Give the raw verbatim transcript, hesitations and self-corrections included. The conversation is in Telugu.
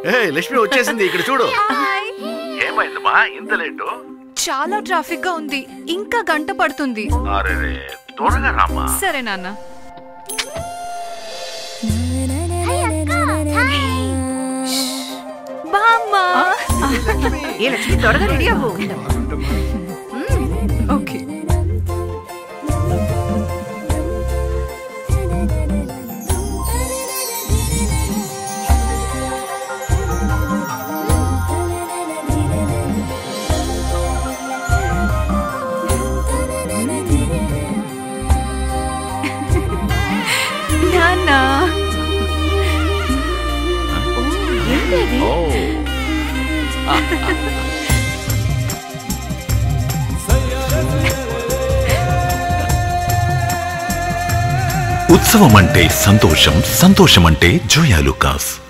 ఏ లక్ష్మి వచ్చేసింది, ఇక్కడ చూడు. ఏమైందమ్మా ఇంత లేటు? చాలా ట్రాఫిక్ గా ఉంది, ఇంకా గంట పడుతుంది. అరే త్వరగా రామ్మా. సరే నాన్న. బామ్మా ఏ లక్ష్మి త్వరగా రెడీ అవ్వు. ఓకే. నాన్న ఉత్సవం అంటే సంతోషం, సంతోషం అంటే జోయా లుకాస్.